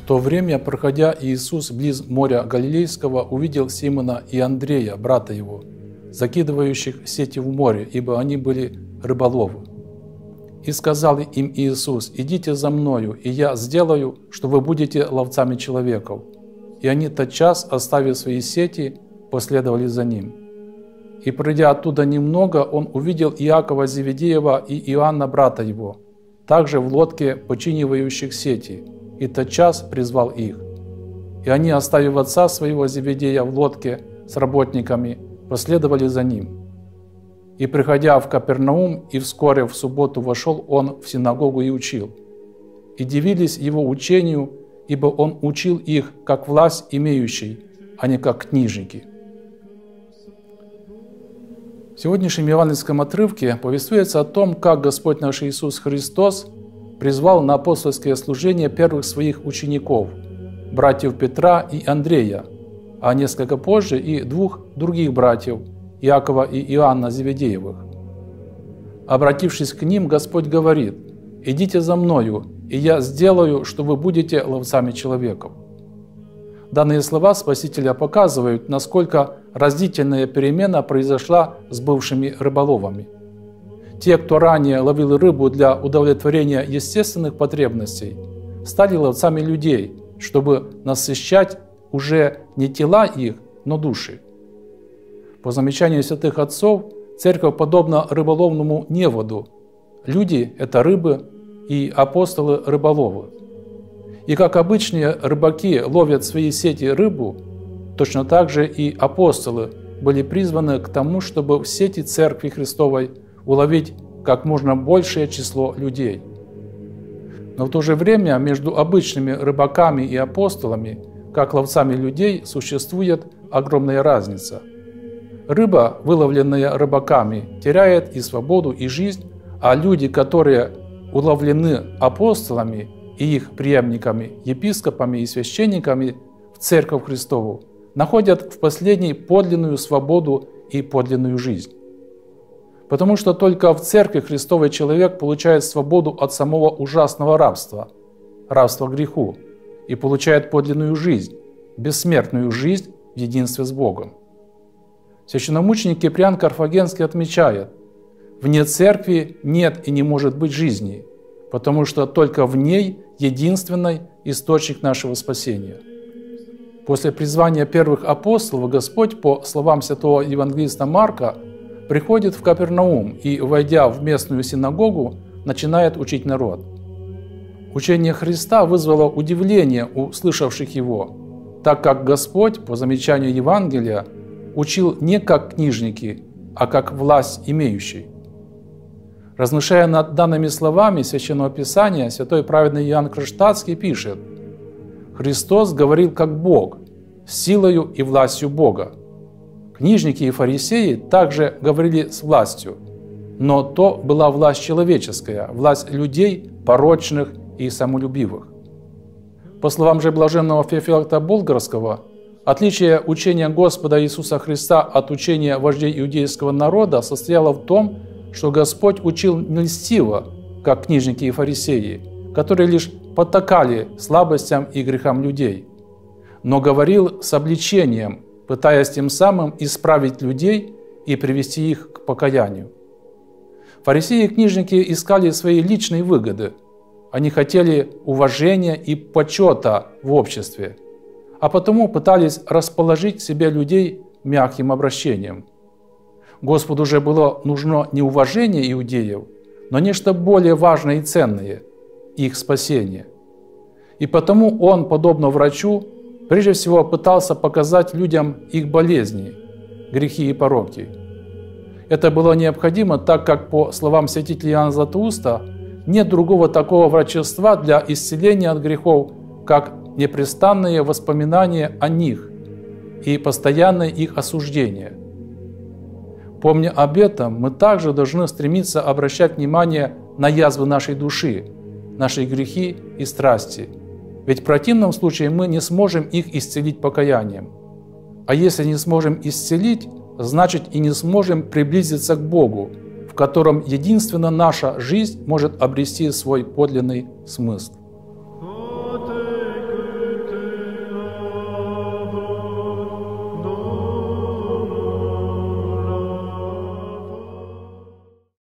то время, проходя, Иисус близ моря Галилейского увидел Симона и Андрея, брата его, закидывающих сети в море, ибо они были рыболовы. И сказал им Иисус: «Идите за Мною, и Я сделаю, что вы будете ловцами человеков». И они тотчас, оставив свои сети, последовали за Ним. И, пройдя оттуда немного, Он увидел Иакова Зеведеева и Иоанна, брата его, также в лодке, починивающих сети, и тотчас призвал их. И они, оставив отца своего Зеведея в лодке с работниками, последовали за Ним. И, приходя в Капернаум, и вскоре в субботу вошел Он в синагогу и учил. И дивились Его учению, ибо Он учил их, как власть имеющий, а не как книжники. В сегодняшнем евангельском отрывке повествуется о том, как Господь наш Иисус Христос призвал на апостольское служение первых своих учеников, братьев Петра и Андрея, а несколько позже и двух других братьев, Иакова и Иоанна Зеведеевых. Обратившись к ним, Господь говорит: «Идите за Мною, и Я сделаю, что вы будете ловцами человеков». Данные слова Спасителя показывают, насколько разительная перемена произошла с бывшими рыболовами. Те, кто ранее ловил рыбу для удовлетворения естественных потребностей, стали ловцами людей, чтобы насыщать уже не тела их, но души. По замечанию святых отцов, церковь подобна рыболовному неводу. Люди – это рыбы, и апостолы – рыболовы. И как обычные рыбаки ловят в свои сети рыбу, точно так же и апостолы были призваны к тому, чтобы в сети Церкви Христовой уловить как можно большее число людей. Но в то же время между обычными рыбаками и апостолами, как ловцами людей, существует огромная разница. Рыба, выловленная рыбаками, теряет и свободу, и жизнь, а люди, которые уловлены апостолами и их преемниками, епископами и священниками в Церковь Христову, находят в последней подлинную свободу и подлинную жизнь. Потому что только в Церкви Христовой человек получает свободу от самого ужасного рабства, рабства греху, и получает подлинную жизнь, бессмертную жизнь в единстве с Богом. Священномученик Киприан Карфагенский отмечает: «Вне Церкви нет и не может быть жизни, потому что только в ней единственный источник нашего спасения». После призвания первых апостолов Господь, по словам святого евангелиста Марка, приходит в Капернаум и, войдя в местную синагогу, начинает учить народ. Учение Христа вызвало удивление у слышавших его, так как Господь, по замечанию Евангелия, учил не как книжники, а как власть имеющий. Размышляя над данными словами Священного Писания, святой праведный Иоанн Кронштадтский пишет: «Христос говорил как Бог, с силою и властью Бога. Книжники и фарисеи также говорили с властью, но то была власть человеческая, власть людей порочных и самолюбивых». По словам же блаженного Феофилакта Болгарского, отличие учения Господа Иисуса Христа от учения вождей иудейского народа состояло в том, что Господь учил не льстиво, как книжники и фарисеи, которые лишь потакали слабостям и грехам людей, но говорил с обличением, пытаясь тем самым исправить людей и привести их к покаянию. Фарисеи и книжники искали свои личные выгоды. Они хотели уважения и почета в обществе, а потому пытались расположить к себе людей мягким обращением. Господу же было нужно не уважение иудеев, но нечто более важное и ценное – их спасение. И потому Он, подобно врачу, прежде всего пытался показать людям их болезни, грехи и пороки. Это было необходимо, так как, по словам святителя Иоанна Златоуста, нет другого такого врачества для исцеления от грехов, как непрестанные воспоминания о них и постоянное их осуждение. Помня об этом, мы также должны стремиться обращать внимание на язвы нашей души, наши грехи и страсти. Ведь в противном случае мы не сможем их исцелить покаянием. А если не сможем исцелить, значит и не сможем приблизиться к Богу, в котором единственно наша жизнь может обрести свой подлинный смысл.